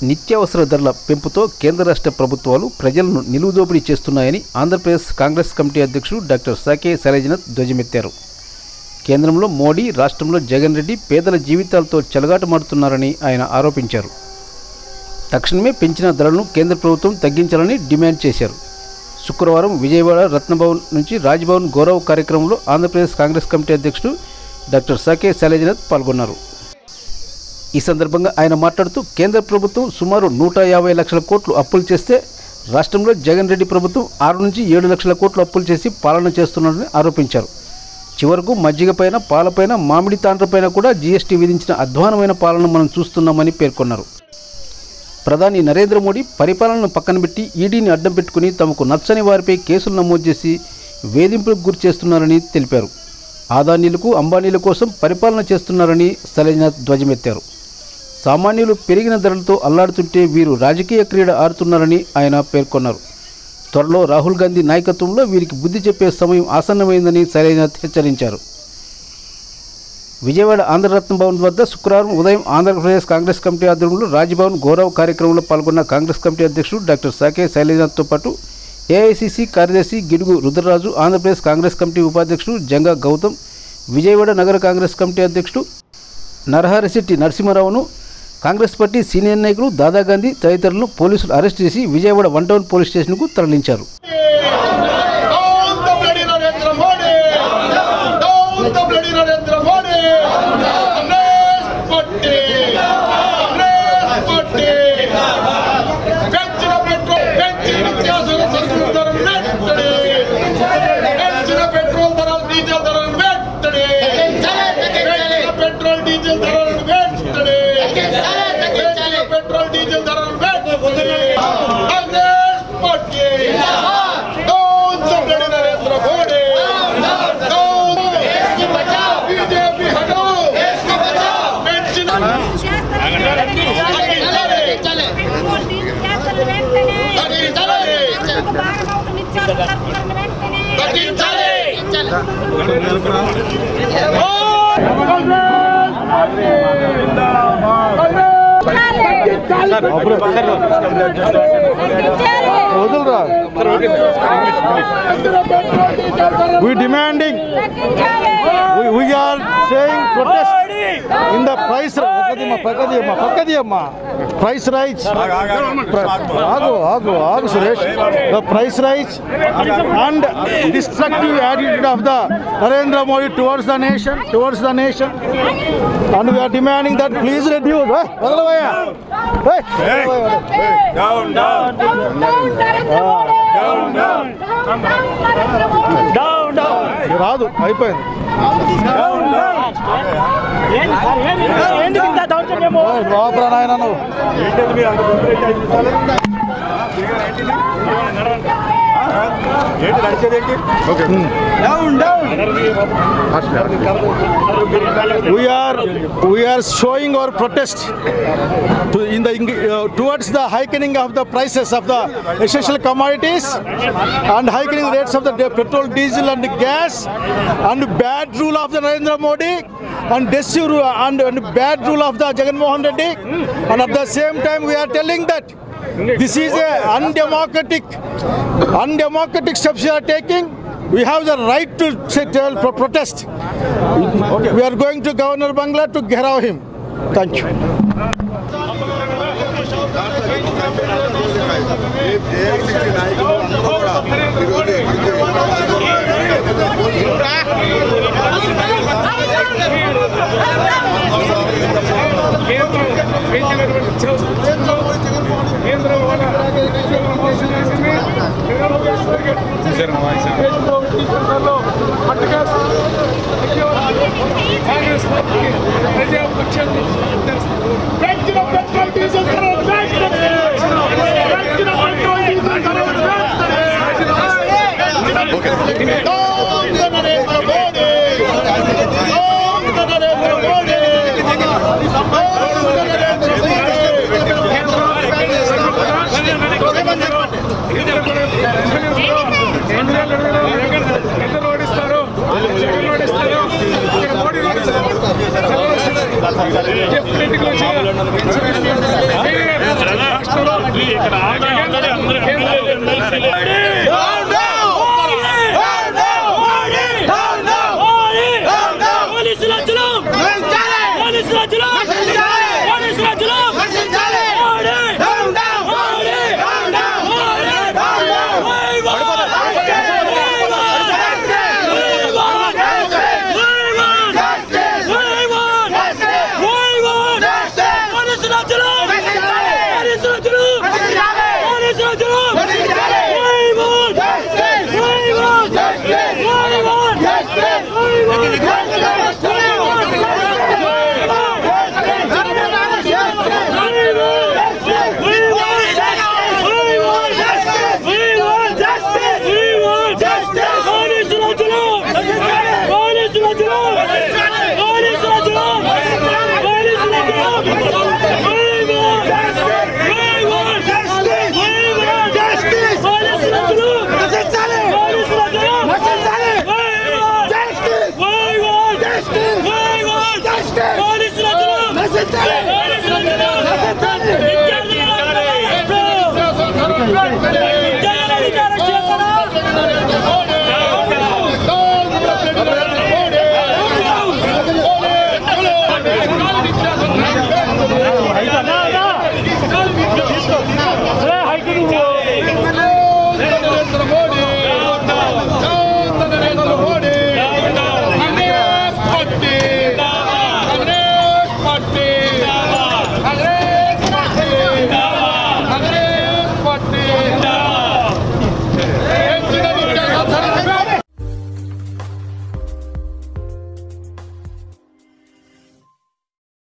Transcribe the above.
నిత్యావసర ధరల పెంపుతో కేంద్ర రాష్ట్ర ప్రభుత్వాలు ప్రజలను నిలువుదోపిడీ చేస్తున్నాయని ఆంధ్రప్రదేశ్ కాంగ్రెస్ కమిటీ అధ్యక్షుడు డాక్టర్ సాకే శైలజనాథ్ ధ్వజమెత్తారు. కేంద్రంలో మోడీ, రాష్ట్రంలో జగన్ రెడ్డి పేదల జీవితాలతో చెలగాటమాడుతున్నారని ఆయన ఆరోపించారు. తక్షణమే పెంచిన ధరలను కేంద్ర ప్రభుత్వం తగ్గించాలని డిమాండ్ చేశారు. శుక్రవారం విజయవాడ రత్నభవన్ నుంచి రాజ్భవన్ గౌరవ్ కార్యక్రమంలో ఆంధ్రప్రదేశ్ కాంగ్రెస్ కమిటీ అధ్యక్షుడు డాక్టర్ సాకే శైలజనాథ్ పాల్గొన్నారు. ఈ సందర్భంగా ఆయన మాట్లాడుతూ కేంద్ర ప్రభుత్వం సుమారు 150 లక్షల కోట్లు అప్పులు చేస్తే రాష్ట్రంలో జగన్ రెడ్డి ప్రభుత్వం 6 నుంచి 7 లక్షల కోట్లు అప్పులు చేసి పాలన చేస్తున్నారని ఆరోపించారు. చివరకు మజ్జిగపైన, పాలపైన, మామిడి తాండ్రపైన కూడా జీఎస్టీ విధించిన అధ్వానమైన పాలన మనం చూస్తున్నామని పేర్కొన్నారు. ప్రధాని నరేంద్ర మోడీ పరిపాలనను పక్కన పెట్టి ఈడీని అడ్డం పెట్టుకుని తమకు నచ్చని వారిపై కేసులు నమోదు చేసి వేధింపులకు గురి చేస్తున్నారని తెలిపారు. ఆదానీలకు, అంబానీల కోసం పరిపాలన చేస్తున్నారని శైలజనాథ్ ధ్వజమెత్తారు. సామాన్యులు పెరిగిన ధరలతో అల్లాడుతుంటే వీరు రాజకీయ క్రీడ ఆడుతున్నారని ఆయన పేర్కొన్నారు. త్వరలో రాహుల్ గాంధీ నాయకత్వంలో వీరికి బుద్ధి చెప్పే సమయం ఆసన్నమైందని శైలజనాథ్ హెచ్చరించారు. విజయవాడ ఆంధ్రరత్న భవన్ వద్ద శుక్రవారం ఉదయం ఆంధ్రప్రదేశ్ కాంగ్రెస్ కమిటీ ఆధ్వర్యంలో రాజ్భవన్ గౌరవ్ కార్యక్రమంలో పాల్గొన్న కాంగ్రెస్ కమిటీ అధ్యక్షుడు డాక్టర్ సాకే శైలజనాథ్తో పాటు ఏఐసిసి కార్యదర్శి గిడుగు రుద్రరాజు, ఆంధ్రప్రదేశ్ కాంగ్రెస్ కమిటీ ఉపాధ్యక్షుడు జంగా గౌతమ్, విజయవాడ నగర కాంగ్రెస్ కమిటీ అధ్యక్షుడు నరహరిశెట్టి నరసింహారావును, కాంగ్రెస్ పార్టీ సీనియర్ నాయకులు దాదాగాంధీ తదితరులను పోలీసులు అరెస్ట్ చేసి విజయవాడ 1 టౌన్ పోలీస్ స్టేషన్కు తరలించారు. We demanding, we are saying protest in the price price rise, the price rise and destructive attitude of the Narendra Modi towards the nation, and we are demanding that please reduce. రాదు అయిపోయింది. లోపల నాయన నువ్వు we are showing our protest towards the hiking of the prices of the essential commodities and hiking rates of the petrol, diesel and gas, and bad rule of the Narendra Modi and and bad rule of the Jagan Mohan Reddy, and at the same time we are telling that this is a undemocratic steps we are taking. We have the right to protest. We are going to Governor Bangla to gherav him. Thank you. Political Justice!